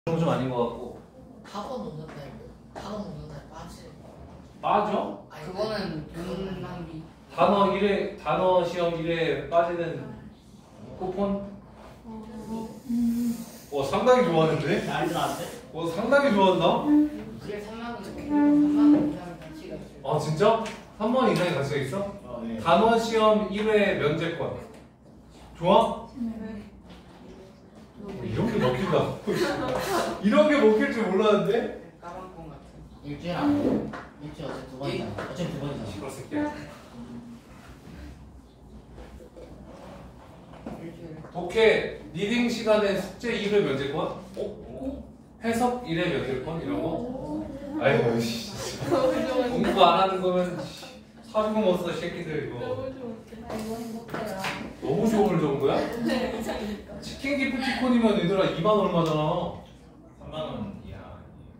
좀 아닌 것 같고. 학원 운전날 빠져? 아니 그거는 돈 낭비. 단어 시험 1회 빠지는 쿠폰? 상당히 좋아하는데? 난리 났대? 상당히 좋아한다? 그게 3만 원 이상의 가치가 있어요. 아 진짜? 3만 이상의 가치가 있어? 네. 단어 시험 1회 면제권 좋아? 이런 게 먹힌다. 이런 게 먹힐 줄 몰랐는데? 까만콩 같은. 일주일 안 돼. 일주일 어제 두 번이잖아. 어제 두 번이잖아. 시끄러 새끼야. 일주일에. 독해 리딩 시간에 숙제 1회 면제권? 해석 1회 면제권? 이런 거? 아이고 씨. 공부 안 하는 거면 사주고 못 써 새끼들 이거. 너무 행복해요. 너무 좋을 정도야? 네, 이상이니까. 치킨 기프티콘이면 얘들아 2만 얼마잖아. 3만 원 이하.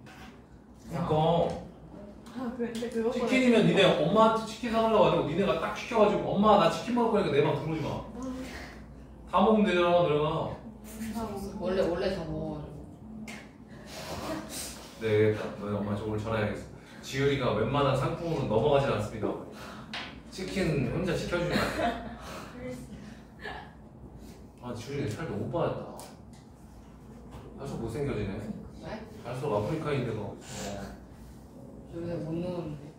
그러니까 아, 근데 그거 치킨이면 니네 엄마한테 치킨 사달라고 하고 니네가 딱 시켜가지고 엄마 나 치킨 먹을 거니까 내 방 들어오지 마. 다 먹으면 되잖아 너네가. 원래 다 먹어가지고. 네, 너희 엄마 쪽으로 전화해야겠어. 지율이가 웬만한 상품으로 넘어가지 않습니다. 치킨 혼자 시켜주지 마. 아 지율이 살 너무 빠졌다. 갈수록 못생겨지네. 네? 갈수록 아프리카인데가. 요새 못 먹었는데.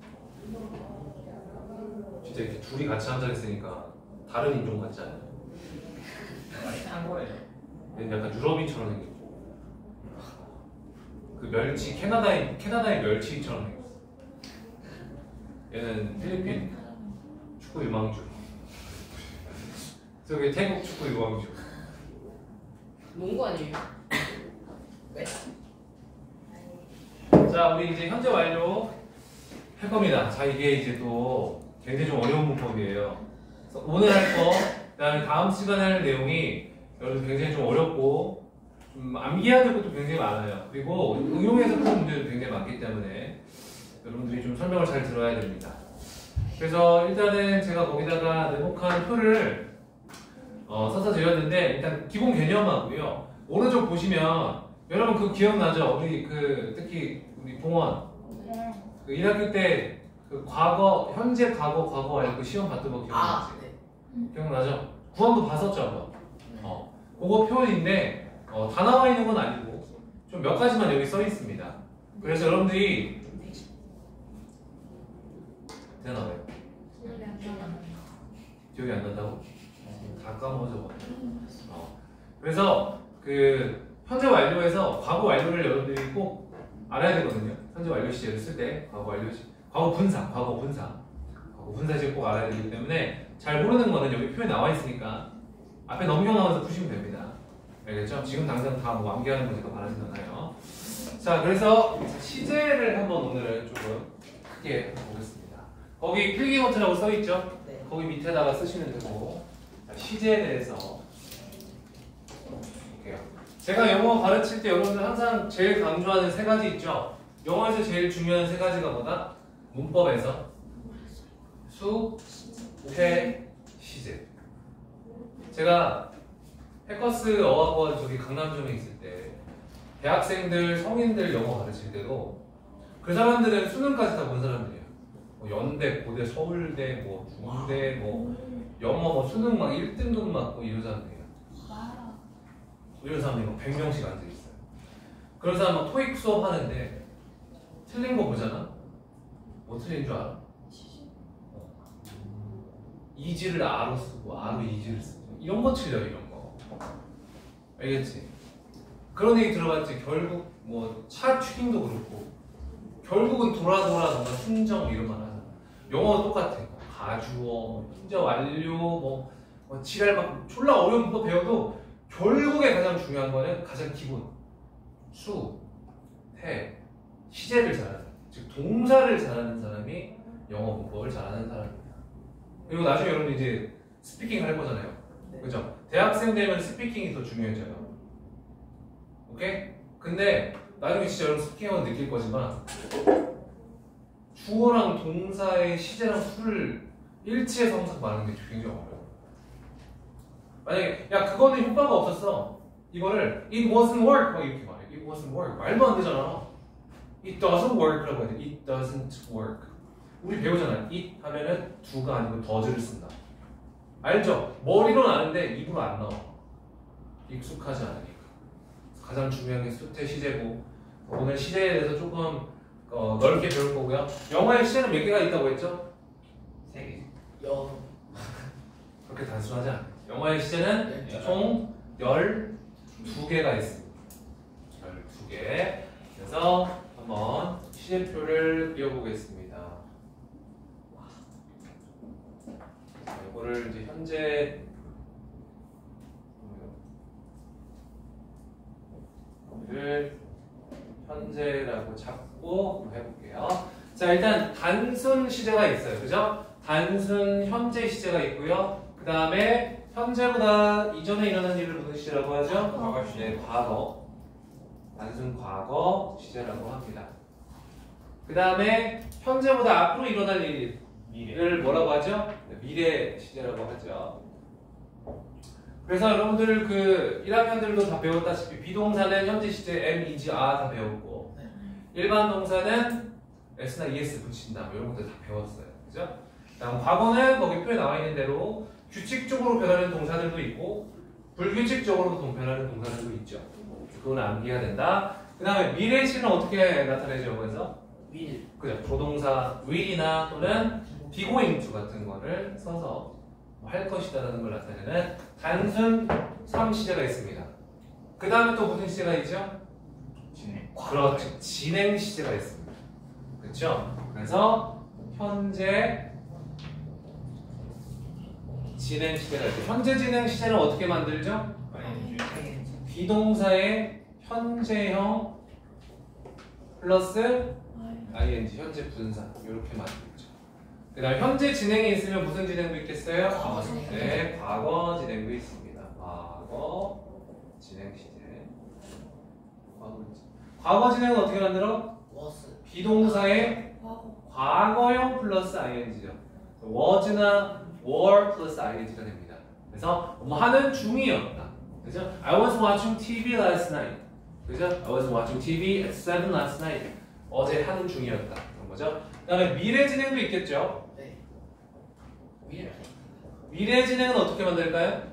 진짜 이렇게 둘이 같이 앉아있으니까 다른 인종 같지 않아요? 많이 탄 거예요. 얘는 약간 유럽인처럼 생겼고 그 멸치 캐나다의 멸치처럼 생겼어. 얘는 필리핀 축구 유망주. 저기 태국 축구 유망주. 농구 아니에요? 네? 자 우리 이제 현재 완료 할 겁니다. 자 이게 이제 또 굉장히 좀 어려운 문법이에요. 그래서 오늘 할 거, 그다음에 다음 시간에 할 내용이 여러분 굉장히 좀 어렵고 좀 암기해야 될 것도 굉장히 많아요. 그리고 응용해서 푸는 문제도 굉장히 많기 때문에 여러분들이 좀 설명을 잘 들어야 됩니다. 그래서 일단은 제가 거기다가 네모칸 표를 써서 드렸는데 일단 기본 개념하고요. 오른쪽 보시면 여러분 그거 기억나죠? 우리 특히 우리 봉원 그 1학기 때 그 과거, 현재, 과거 알고 시험 봤던 거 기억나지? 네. 기억나죠? 구원도 봤었죠, 한번. 그거 표현인데 다 나와 있는 건 아니고 좀 몇 가지만 여기 써 있습니다. 그래서 여러분들이 되나 봐요. 기억이 안 난다고? 다 까먹어져. 그래서 그 현재 완료에서 과거 완료를 여러분들이 꼭 알아야 되거든요. 현재 완료 시제를 쓸 때 과거 분사 시제 꼭 알아야 되기 때문에 잘 모르는 거는 여기 표에 나와 있으니까 앞에 넘겨나와서 푸시면 됩니다. 알겠죠? 지금 당장 다 뭐 암기하는 거 제가 바라진 않아요. 자, 그래서 시제를 한번 오늘은 조금 크게 보겠습니다. 거기 필기노트라고 써 있죠? 네. 거기 밑에다가 쓰시면 되고 자, 시제에 대해서 볼게요. 제가 영어 가르칠 때 여러분들 항상 제일 강조하는 세 가지 있죠? 영어에서 제일 중요한 세 가지가 뭐다? 문법에서 수, 태, 시제. 제가 해커스 어학원 저기 강남점에 있을 때 대학생들, 성인들 영어 가르칠 때도 그 사람들은 수능까지 다 본 사람들이에요. 뭐 연대, 고대, 서울대, 뭐 중대, 뭐 영어 뭐 수능 막 1등급 맞고 이런 사람들이에요. 이런 사람들이 막 100명씩 앉아 있어요. 그런 사람 막 토익 수업 하는데 틀린 거 보잖아. 뭐 틀린 줄 알아? 이지를 아로 쓰고 아로 이지를 쓰고 이런 거 틀려 이런 거. 알겠지? 그런 얘기 들어봤지. 결국 뭐 차 튜닝도 그렇고 결국은 돌아 뭔가 순정 이런 말 하잖아. 영어도 똑같아. 가주어, 현재 완료, 뭐 지랄막 졸라 어려운 거 배워도 결국에 가장 중요한 거는 가장 기본 수, 태, 시제를 잘하는, 즉 동사를 잘하는 사람이 영어 문법을 잘하는 사람입니다. 그리고 나중에 여러분 이제 스피킹 할 거잖아요. 그죠? 대학생 되면 스피킹이 더 중요해져요. 오케이? 근데 나중에 진짜 여러분 스피킹하면 느낄 거지만 주어랑 동사의 시제랑 수를 일치해서 항상 말하는 게 굉장히 어려워요. 만약에 야 그거는 효과가 없었어. 이거를 it wasn't work 막 이렇게 말해. it wasn't work. 말도 안 되잖아. It doesn't work라고 해야 돼. It doesn't work. 우리 배우잖아. it 하면은 do가 아니고 does를 쓴다. 알죠? 머리로는 아는데 입으로 안 나와. 익숙하지 않으니까. 가장 중요한 게 수태 시제고 오늘 시제에 대해서 조금 넓게 배울 거고요. 영화의 시제는 몇 개가 있다고 했죠? 3개. 그렇게 단순하지 않아요. 영화의 시제는 총 12개가 있습니다. 12개. 그래서 한번 시제표를 그려보겠습니다. 이거를 이제 현재라고 잡고 한번 해볼게요. 자, 일단 단순 시제가 있어요. 그죠? 단순 현재 시제가 있고요. 그 다음에 현재보다 이전에 일어난 일을 묻는 시제라고 하죠. 과거 시제, 과거. 단순 과거 시제라고 합니다. 그 다음에 현재보다 앞으로 일어날 일을 뭐라고 하죠? 미래 시제라고 하죠. 그래서 여러분들 그 1학년들도 다 배웠다시피 비동사는 현재 시제 am, is, are 다 배웠고 일반 동사는 s나 es 붙인다 뭐 이런 것들 다 배웠어요. 그죠? 다음 과거는 거기 표에 나와 있는 대로 규칙적으로 변하는 동사들도 있고 불규칙적으로 변하는 동사들도 있죠. 그건 암기해야 된다. 그 다음에 미래 시는 어떻게 나타내죠? 그래서 will. 그죠? 조동사 will이나 또는 be going to 같은 거를 써서 할 것이다라는 걸 나타내는 단순 3시제가 있습니다. 그 다음에 또 무슨 시제가 있죠? 그렇죠. 진행 시제가 있습니다. 그렇죠? 그래서 현재 진행 시제가 있죠. 현재 진행 시제는 어떻게 만들죠? 비동사의 현재형 플러스 ing 현재 분사 이렇게 만들죠. 그 다음 현재 진행이 있으면 무슨 진행도 있겠어요? 과거 진행. 네, 과거 진행도 있습니다. 과거 진행 시제. 과거 진행은 어떻게 만들어? was. 비동사의 과거형 플러스 ing죠. was나 were 플러스 ing가 됩니다. 그래서 뭐 하는 중이었다. 그죠? I was watching TV last night. 그죠? I was watching TV at 7 last night. 어제 하는 중이었다. 그런 거죠. 그 다음에 미래 진행도 있겠죠? 네. will. 미래 진행은 어떻게 만들까요?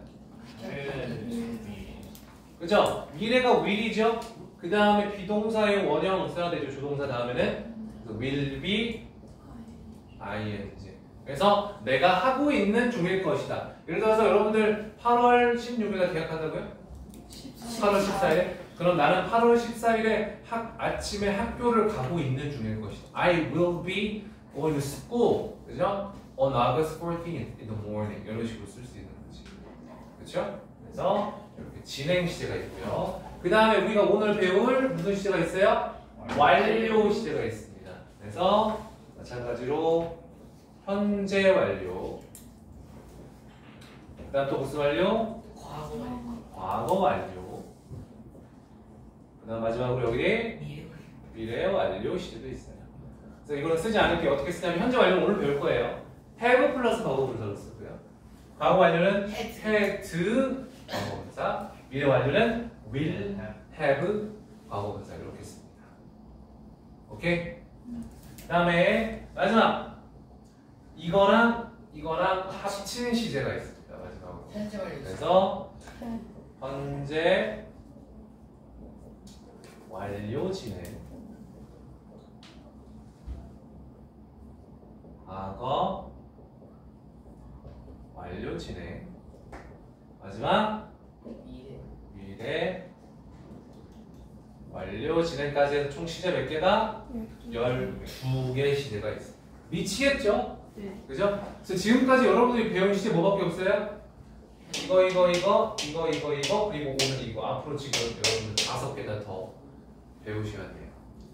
그죠? 미래가 will이죠? 그 다음에 비동사의 원형 써야 되죠. 조동사 다음에는 will be ing. 그래서 내가 하고 있는 중일 것이다. 예를 들어서 여러분들 8월 16일에 계약한다고요? 8월 14일? 그럼 나는 8월 14일에 아침에 학교를 가고 있는 중일 것이다. I will be going to school. 그죠? On August 14th in the morning. 이런 식으로 쓸 수 있는 거지. 그렇죠? 그래서 이렇게 진행 시제가 있고요. 그 다음에 우리가 오늘 배울 무슨 시제가 있어요? 완료 시제가 있습니다. 그래서 마찬가지로 현재 완료. 그 다음 또 무슨 완료? 과거 완료. 그 다음 마지막으로 여기 미래 완료 시제도 있어요. 그래서 이거는 쓰지 않을게요. 어떻게 쓰냐면 현재 완료는 오늘 배울 거예요. have 플러스 과거 분사로 쓰고요. 과거 완료는 had 과거 분사. 미래 완료는 will have 과거 분사 이렇게 씁니다. 오케이? 그 다음에 마지막 이거랑 합친 시제가 있습니다. 마지막으로. 현재 완료. 그래서 현재 완료 진행 과거 완료 진행 마지막 미래 완료 진행까지 해서 총 시제 몇 개가? 12개 시제가 있습니다. 미치겠죠? 네. 그죠? 그래서 지금까지 여러분들이 배운 시제 뭐밖에 없어요? 이거 그리고 오늘 이거 앞으로 지금 여러분들 5개나 더 배우셔야 돼요.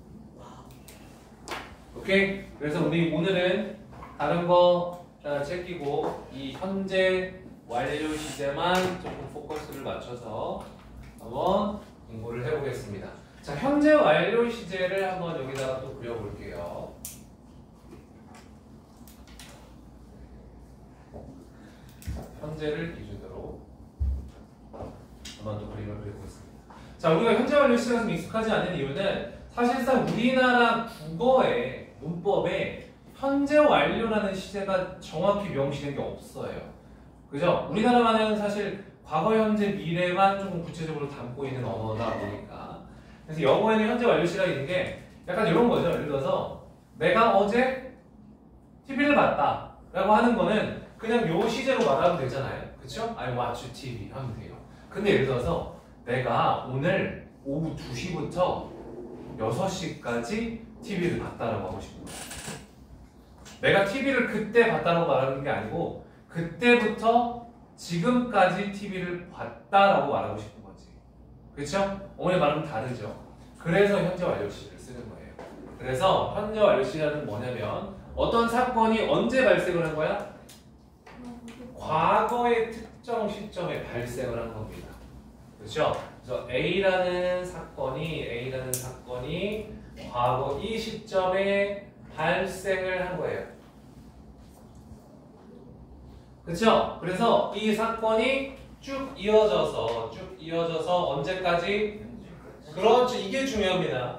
오케이? 그래서 우리 오늘은 다른 거 챙기고 이 현재 완료 시제만 조금 포커스를 맞춰서 한번 공부를 해보겠습니다. 자, 현재 완료 시제를 한번 여기다가 또 그려볼게요. 현재를 기준으로 한번 또 그림을 그려보겠습니다. 자, 우리가 현재 완료 시제가 좀 익숙하지 않은 이유는 사실상 우리나라 국어의 문법에 현재 완료라는 시제가 정확히 명시된 게 없어요. 그죠? 우리나라만은 사실 과거, 현재, 미래만 조금 구체적으로 담고 있는 언어다 보니까. 그래서 영어에는 현재 완료 시제가 있는 게 약간 이런 거죠. 예를 들어서 내가 어제 TV를 봤다 라고 하는 거는 그냥 요 시제로 말하면 되잖아요. 그쵸? I watch TV 하면 돼요. 근데 예를 들어서 내가 오늘 오후 2시부터 6시까지 TV를 봤다라고 하고 싶은 거예요. 내가 TV를 그때 봤다라고 말하는 게 아니고 그때부터 지금까지 TV를 봤다라고 말하고 싶은 거지. 그쵸? 오늘 말하면 다르죠. 그래서 현재 완료 시제를 쓰는 거예요. 그래서 현재 완료 시제는 뭐냐면 어떤 사건이 언제 발생을 한 거야? 과거의 특정 시점에 발생을 한 겁니다. 그렇죠? 그래서 A라는 사건이 과거 이 시점에 발생을 한 거예요. 그렇죠? 그래서 이 사건이 쭉 이어져서 언제까지? 그렇죠. 이게 중요합니다.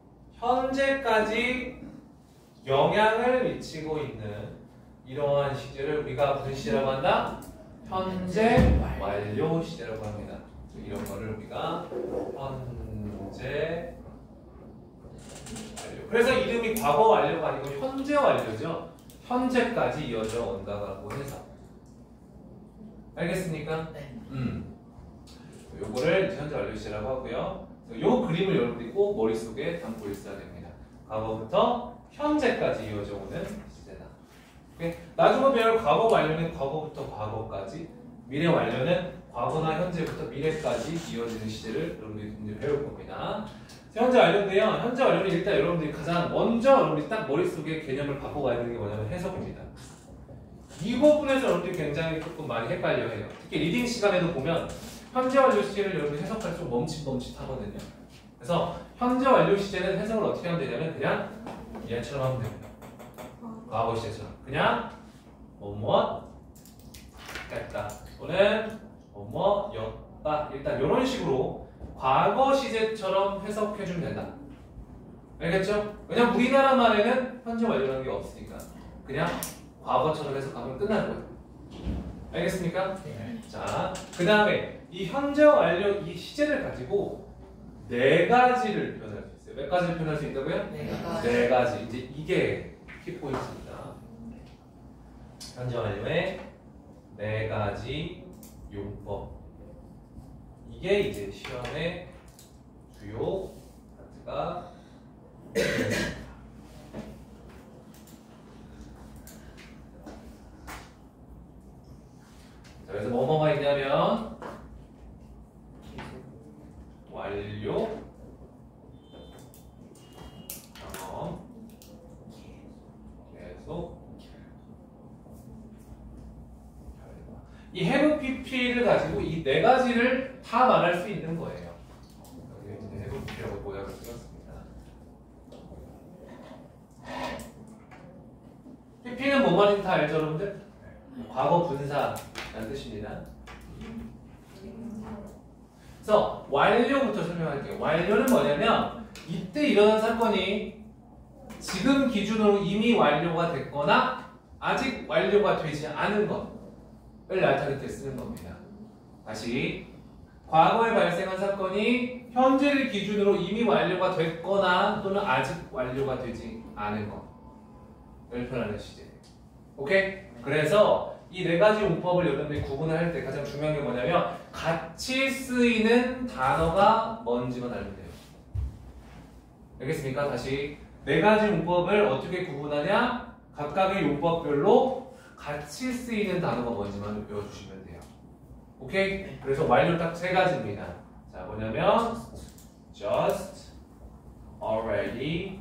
현재까지 영향을 미치고 있는 이러한 시제를 우리가 무슨 시제라고 한다? 현재 완료 시제라고 합니다. 이런 거를 우리가 현재 완료. 그래서 이름이 과거 완료가 아니고 현재 완료죠. 현재까지 이어져 온다고 해서. 알겠습니까? 네. 요거를 현재 완료 시제라고 하고요. 요 그림을 여러분들이 꼭 머릿속에 담고 있어야 됩니다. 과거부터 현재까지 이어져 오는 시제다. 오케이? 나중에 배울 과거 완료는 과거부터 과거까지, 미래 완료는 과거나 현재부터 미래까지 이어지는 시제를 여러분들이 이제 배울 겁니다. 현재 완료인데요. 현재 완료는 일단 여러분들이 가장 먼저 여러분들이 딱 머릿속에 개념을 갖고 가야 되는 게 뭐냐면 해석입니다. 이 부분에서 여러분들이 굉장히 조금 많이 헷갈려해요. 특히 리딩 시간에도 보면 현재 완료 시제를 여러분들이 해석할 때 좀 멈칫멈칫하거든요. 그래서 현재 완료 시제는 해석을 어떻게 하면 되냐면 그냥 얘처럼 하면 됩니다. 과거 시제처럼 그냥 뭐뭐 했다 또는 뭐뭐였다. 일단 이런 식으로 과거 시제처럼 해석해주면 된다. 알겠죠? 왜냐면 우리나라 말에는 현재 완료라는 게 없으니까 그냥 과거처럼 해석하면 끝나는 거예요. 알겠습니까? 네. 자, 그 다음에 이 현재 완료 이 시제를 가지고 네 가지를 표현할 수 있어요. 몇 가지를 표현할 수 있다고요? 네 가지. 이제 이게 키포인트입니다. 현재 완료의 네 가지 용법. 이게 이제 시험의 주요 파트가 됩니다. 자, 그래서 뭐뭐가 있냐면 완료, 경험, 계속, 결과. 이 have pp를 가지고 이 네 가지를 다 말할 수 있는 거예요. 여기 이제 have pp라고 모양을 쓰였습니다. pp는 뭔 말인지 다 알죠, 여러분들? 과거 분사라는 뜻입니다. 그래서 완료부터 설명할게요. 완료는 뭐냐면 이때 일어난 사건이 지금 기준으로 이미 완료가 됐거나 아직 완료가 되지 않은 것을 나타낼 때 쓰는 겁니다. 다시 과거에 발생한 사건이 현재를 기준으로 이미 완료가 됐거나 또는 아직 완료가 되지 않은 것을 표현하는 시제. 오케이? 그래서 이 네 가지 문법을 여러분들이 구분을 할 때 가장 중요한 게 뭐냐면 같이 쓰이는 단어가 뭔지만 알면 돼요. 알겠습니까? 다시 네 가지 문법을 어떻게 구분하냐? 각각의 용법별로 같이 쓰이는 단어가 뭔지만 외워주시면 돼요. 오케이? 그래서 완료 딱 세 가지입니다. 자, 뭐냐면 just, already,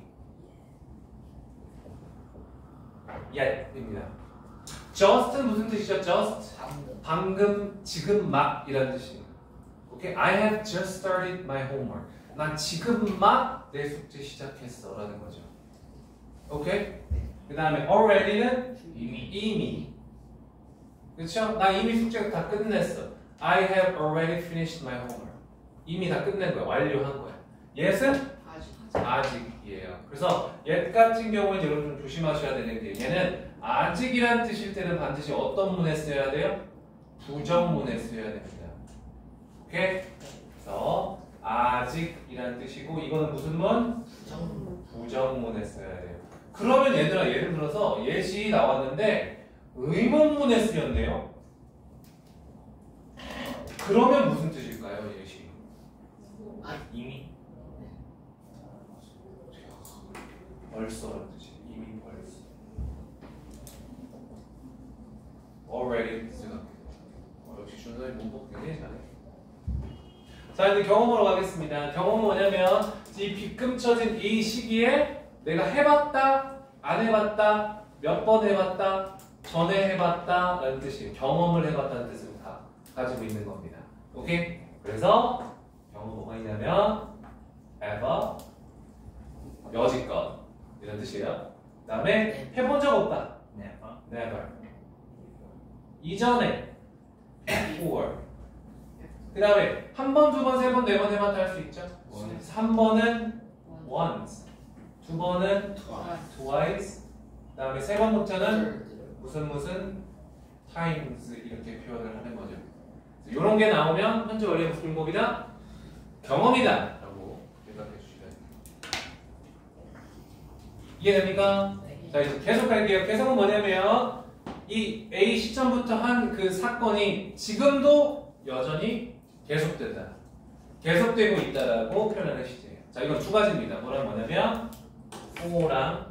yet입니다. just는 무슨 뜻이죠? just 방금, 지금 막 이라는 뜻입니다. 오케이? I have just started my homework. 난 지금 막 내 숙제 시작했어 라는 거죠. 오케이? 그 다음에 already는 이미. 그렇죠? 나 이미 숙제가 다 끝냈어. I have already finished my homework. 이미 다 끝낸 거야. 완료한 거야. yes은 아직. 아직이에요. 그래서 옛 같은 경우는 여러분 좀 조심하셔야 되는 게 얘는 아직이란 뜻일 때는 반드시 어떤 문에 써야 돼요? 부정문에 써야 됩니다. 오케이? 그래서 아직이란 뜻이고 이거는 무슨 문? 부정문에 써야 돼요. 그러면 얘들아 예를 들어서 예시 나왔는데 의문문에 쓰였네요. 그러면 무슨 뜻일까요? 예시. 이미 벌써라는 뜻이 이미 벌써. Already 생각해요. 역시 준선이 문법 굉장히 잘해. 자 이제 경험으로 가겠습니다. 경험은 뭐냐면 이 빗금 쳐진 이 시기에 내가 해봤다, 안 해봤다, 몇 번 해봤다, 전에 해봤다 라는 뜻이에요. 경험을 해봤다는 뜻을 다 가지고 있는 겁니다. 오케이? 그래서 경험 뭐가 있냐면 ever, 여지껏 이런 뜻이에요. 그 다음에 해본 적 없다. never. 이전에 before. 그 다음에 한 번, 두 번, 세 번, 네 번 해봤다 할 수 있죠. 3번은 once, 두 번은 twice, 그 다음에 세 번부터는 무슨 times 이렇게 표현을 하는 거죠. 이런 게 나오면 현재 원래 무슨 문법이다? 경험이다 라고 생각해 주시면 됩니다. 이해됩니까? 자 이제 계속 할게요. 계속은 뭐냐면 이 A 시점부터 한 그 사건이 지금도 여전히 계속된다. 계속되고 있다라고 표현하는 시제예요. 자 이건 두 가지입니다. 뭐냐면 for랑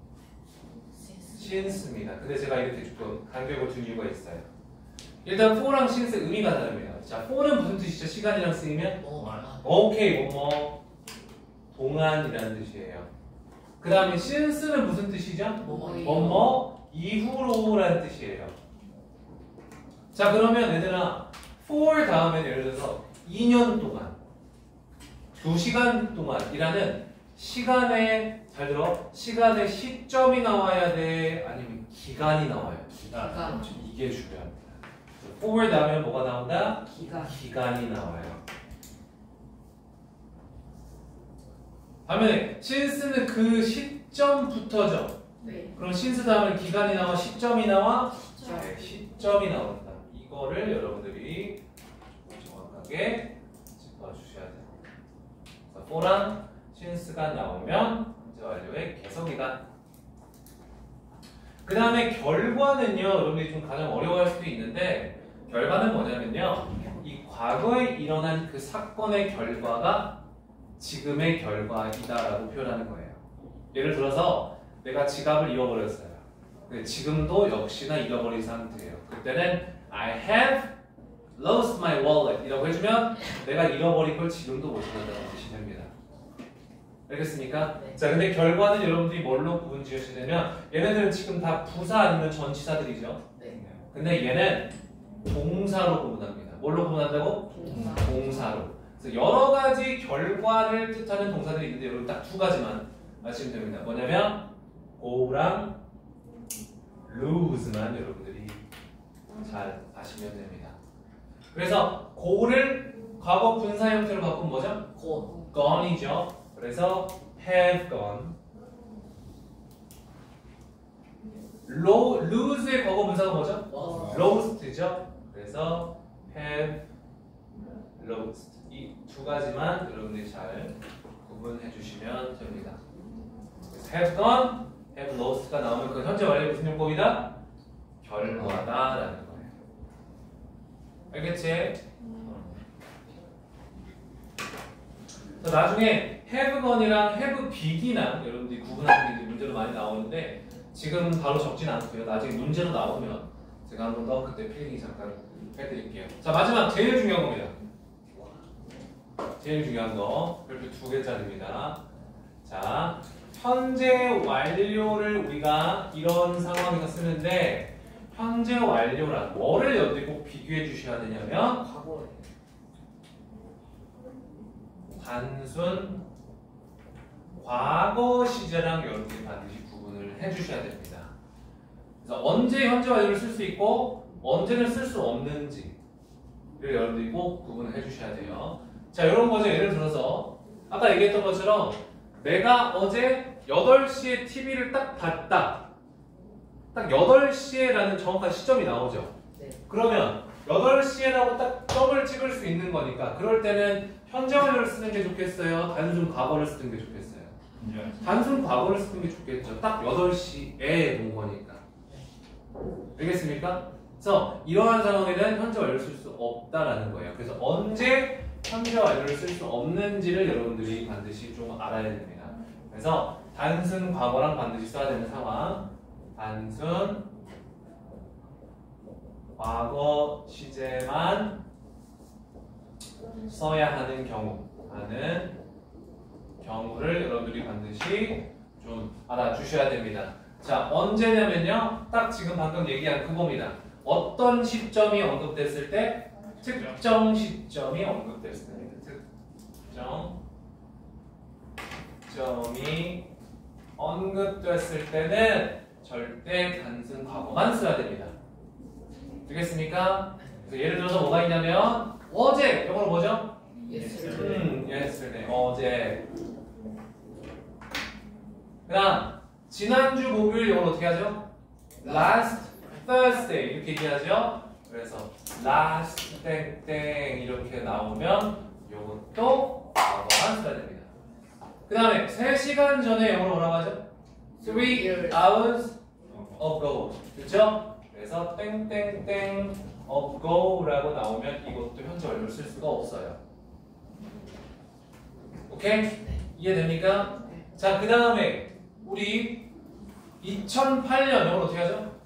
since입니다. 근데 제가 이렇게 조금 간격을 둔 이유가 있어요. 일단 for랑 since 의미가 다릅니다. 자 for는 무슨 뜻이죠? 시간이랑 쓰이면 오케이 뭐뭐 동안이라는 뜻이에요. 그 다음에 since는 무슨 뜻이죠? 뭐뭐 이후로라는 뜻이에요. 자 그러면 얘들아 for 다음에 예를 들어서 2년 동안 2시간 동안이라는 시간의 잘 들어 시간의 시점이 나와야 돼 아니면 기간이 나와요. 기간. 이게 중요합니다. for 다음에 뭐가 나온다? 기간. 기간이 나와요. 반면에 since는 그 시점부터죠. 네. 그럼 since 다음에 기간이 나와 시점이 나와? 시점. 네, 시점이 나온다. 이거를 여러분들이 정확하게 짚어주셔야 돼요. 그래서 for랑 since가 나오면 현재 완료의 계속이다. 그 다음에 결과는요, 여러분들이 좀 가장 어려워할 수도 있는데 결과는 뭐냐면요, 이 과거에 일어난 그 사건의 결과가 지금의 결과이다라고 표현하는 거예요. 예를 들어서 내가 지갑을 잃어버렸어요. 근데 지금도 역시나 잃어버린 상태예요. 그때는 I have lost my wallet 이라고 해주면 내가 잃어버린 걸 지금도 못 찾는다는 뜻이 됩니다. 알겠습니까? 네. 자, 근데 결과는 여러분들이 뭘로 구분 지으시냐면 얘네들은 지금 다 부사 아니면 전치사들이죠. 네. 근데 얘는 동사로 구분합니다. 뭘로 구분한다고? 동사로. 그래서 여러 가지 결과를 뜻하는 동사들이 있는데 여러분 딱 두 가지만 아시면 됩니다. 뭐냐면 go랑 lose만 여러분들이 잘 아시면 됩니다. 그래서 go를 과거 분사 형태로 바꾸면 뭐죠? gone이죠. 그래서 have gone. lose의 과거 분사가 뭐죠? lost죠. 그래서 have lost. 이 두 가지만 여러분들이 잘 구분해 주시면 됩니다. 그래서 have gone, have lost가 나오면 그 현재 완료 무슨 용법이다? 결과다라는 거예요. 알겠지? 나중에 have gone이랑 have begin이랑 여러분들이 구분하는 게 문제로 많이 나오는데 지금 바로 적진 않고요. 나중에 문제로 나오면 제가 한 번 더 그때 필기 잠깐 해드릴게요. 자 마지막 제일 중요한 겁니다. 제일 중요한 거 별표 2개짜리입니다. 자 현재 완료를 우리가 이런 상황에서 쓰는데 현재 완료란 뭐를 여러분들이 꼭 비교해 주셔야 되냐면 과거에 단순 과거 시제랑 여러분들이 반드시 구분을 해주셔야 됩니다. 그래서 언제 현재 완료를 쓸 수 있고 언제는 쓸 수 없는지를 여러분들이 꼭 구분을 해주셔야 돼요. 자, 이런 거죠. 예를 들어서 아까 얘기했던 것처럼 내가 어제 8시에 TV를 딱 봤다. 딱 8시에라는 정확한 시점이 나오죠. 네. 그러면 8시에라고 딱 점을 찍을 수 있는 거니까 그럴 때는 현재 완료를 쓰는 게 좋겠어요? 단순 과거를 쓰는 게 좋겠어요? 단순 과거를 쓰는 게 좋겠죠. 딱 8시에 본 거니까. 알겠습니까? 그래서 이러한 상황에는 현재 완료를 쓸 수 없다라는 거예요. 그래서 언제 현재 완료를 쓸 수 없는지를 여러분들이 반드시 좀 알아야 됩니다. 그래서 단순 과거랑 반드시 써야 되는 상황. 단순 과거 시제만 써야 하는 경우를 여러분들이 반드시 좀 알아주셔야 됩니다. 자, 언제냐면요. 딱 지금 방금 얘기한 그겁니다. 어떤 시점이 언급됐을 때? 특정 시점이 언급됐을 때입니다. 특정 시점이 언급됐을 때는 절대 단순 과거만 써야 됩니다. 되겠습니까? 그래서 예를 들어서 뭐가 있냐면 어제 영어로 뭐죠? yesterday 어제. 그다음 지난주 목요일 영어로 어떻게 하죠? last Thursday 이렇게 얘기하죠. 그래서 last 땡땡 이렇게 나오면 이것도 과거만 써야 됩니다. 그 다음에 3시간 전에 영어로 뭐라고 하죠? 3 hours ago. 그렇죠? 그래서 땡땡땡 ago라고 나오면 이것도 현재 완료를 쓸 수가 없어요. 오케이? 이해됩니까? 자, 그 다음에 우리 2008년 영어로 어떻게 하죠?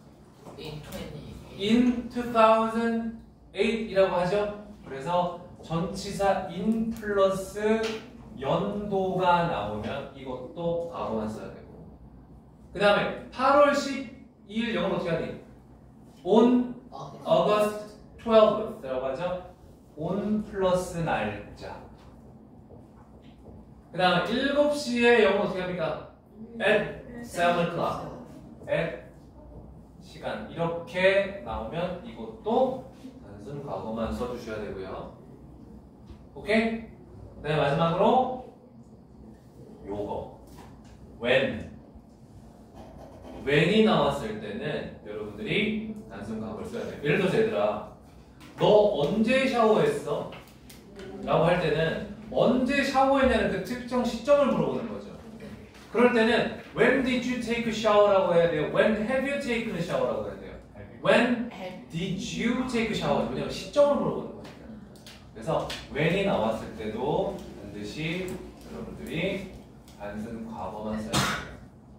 in 2008이라고 하죠? 그래서 전치사 in 플러스 연도가 나오면 이것도 과거만 써야 되고. 그 다음에 8월 12일 영어로 어떻게 하니? on August 12th라고 하죠? on 플러스 날짜. 그 다음에 7시에 영어로 어떻게 합니까? at 7 o'clock. at 시간. 이렇게 나오면 이것도 단순 과거만 써주셔야 되고요. 오케이? 네, 마지막으로 요거 when이 나왔을 때는 여러분들이 단순 과거를 써야 돼요. 예를 들어서 얘들아 너 언제 샤워했어? 라고 할 때는 언제 샤워했냐는 그 특정 시점을 물어보는 거죠. 그럴 때는 when did you take a shower라고 해야 돼요? when have you taken a shower라고 해야 돼요? when did you take a shower? 왜냐면 시점을 물어보는 거니까. 그래서 when이 나왔을 때도 반드시 여러분들이 단순 과거만 써야 돼요.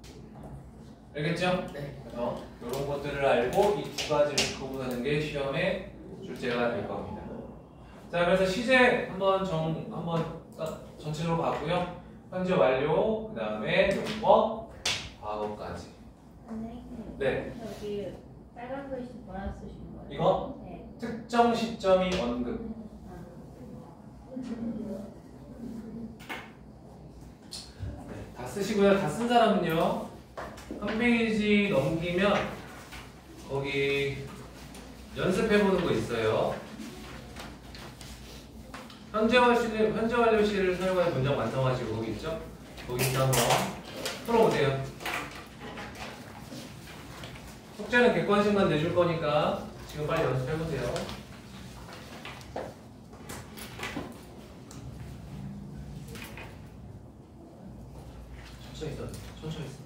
알겠죠? 네. 그래서 이런 것들을 알고 이 두 가지를 구분하는 게 시험의 출제가 될 겁니다. 자, 그래서 시제 한번 전체적으로 봤고요. 현재 완료, 그 다음에 용법, 과거까지. 선생님. 네. 여기 빨간 글씨 뭐라 쓰신 거예요? 이거? 네. 특정 시점이 언급. 네, 다 쓰시고요. 다 쓴 사람은요. 한 페이지 넘기면 거기 연습해보는 거 있어요. 현재 완료 시를 사용하여 문장 완성하시고 거기 있죠? 거기서 한번 풀어보세요. 숙제는 객관식만 내줄 거니까 지금 빨리 연습해보세요. 천천히 써. 천천히 써.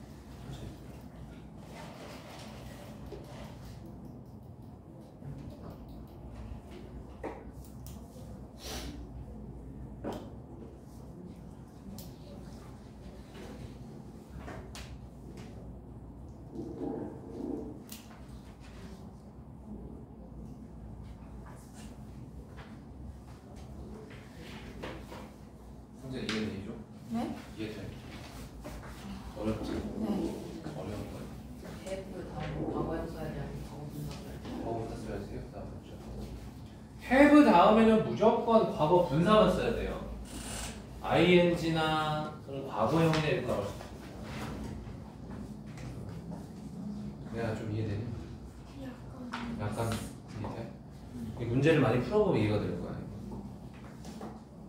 문제 이해되죠? 네? 이해돼. 어렵지? 네. 어려운 거예요. have 다음 과거에 써야지 아니면 과거 분사 써야지. 과거부터 써야지. have 다음에는 무조건 과거 분사만 써야 돼요. ing나 과거형이나 이런 거 나올 수 있어요. 내가 좀 이해되니? 약간 이해? 이 문제를 많이 풀어보면 이해가 되는 거야.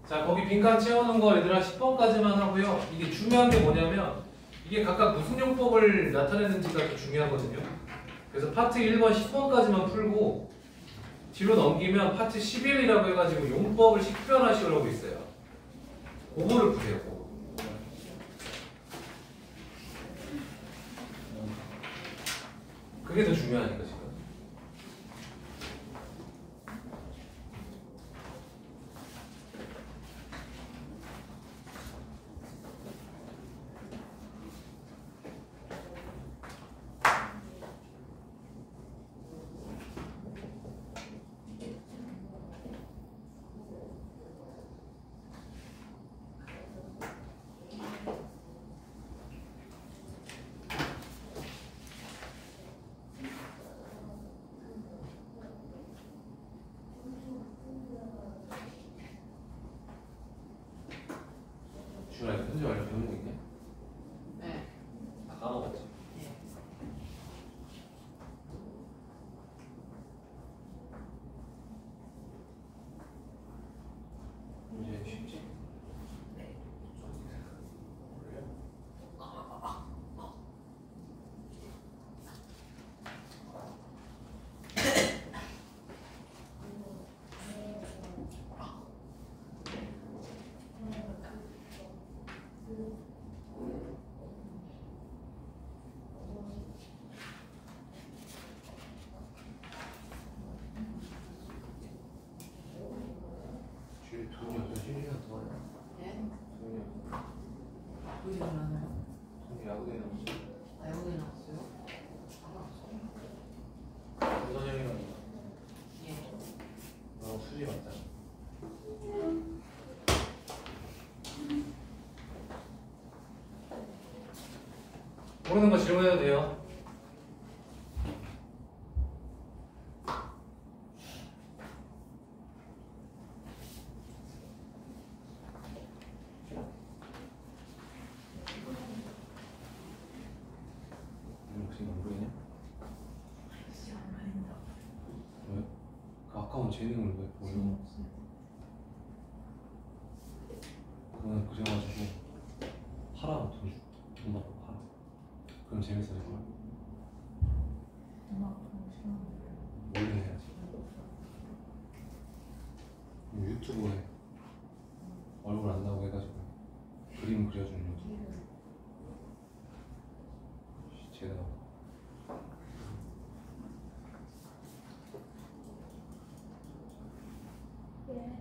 자, 거기 빈칸 채우는 거 얘들아 10번까지만 하고요. 이게 중요한 게 뭐냐면 이게 각각 무슨 용법을 나타내는지가 더 중요하거든요. 그래서 파트 1번 10번까지만 풀고 뒤로 넘기면 파트 11이라고 해가지고 용법을 식별하시라고 있어요. 그거를 푸세요. 그거. 그게 더 중요하니까 지금. 주라 이거 편집 완료 배우는 거 있냐? 네. 다 까먹었지. 이제 쉽지? 네. 그래요? 주에 돈이 없어 실리가 더 많아. 네? 돈이 없어. 보이지 않아요? 돈이 야구에 없어. 아, 여기 나왔어요? 나왔어요? 선생님이랑 예. 너 수지 맞다. 모르는 거 질문해도 돼요. 혹시 모르겠냐? 왜? 그 아까운 재능을 왜 보여? 그건 그래가지고 팔아 돈 받고 팔아. 그럼 재밌어질 거야. 원래 해야지. 유튜브에 얼굴 안 나오게 해가지고 그림 그려주는 유튜브. 제가 예.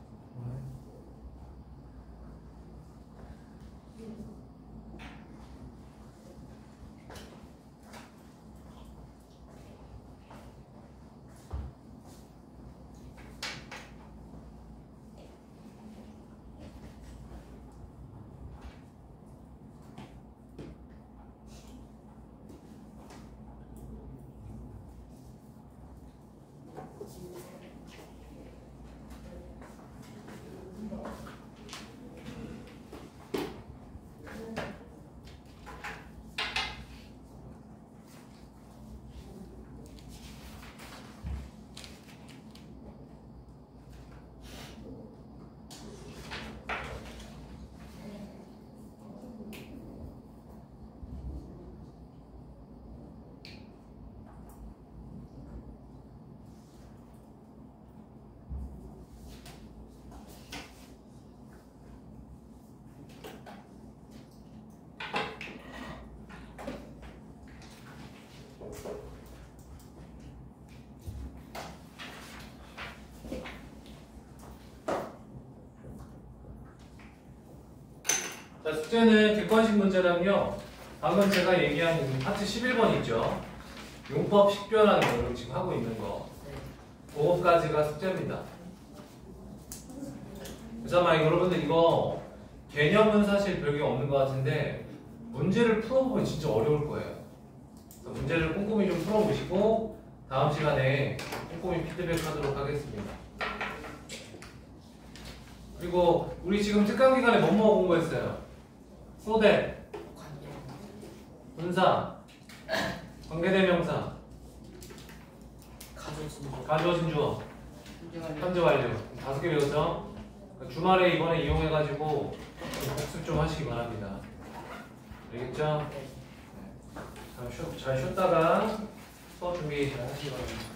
자, 숙제는 객관식 문제랑요. 방금 제가 얘기한 파트 11번 있죠. 용법 식별하는 거를 지금 하고 있는 거. 그거까지가 숙제입니다. 그래서 아마 여러분들 이거 개념은 사실 별게 없는 것 같은데 문제를 풀어보면 진짜 어려울 거예요. 그래서 문제를 꼼꼼히 좀 풀어보시고 다음 시간에 꼼꼼히 피드백하도록 하겠습니다. 그리고 우리 지금 특강 기간에 뭐뭐 공부했어요? 소대, 분사, 관계대명사, 가져진 거. 가주어진 주어, 현재 완료. 5개 외웠죠? 주말에 이번에 이용해가지고 좀 복습 좀 하시기 바랍니다. 알겠죠? 네. 잘 쉬었다가 수업 준비 잘 하시기 바랍니다.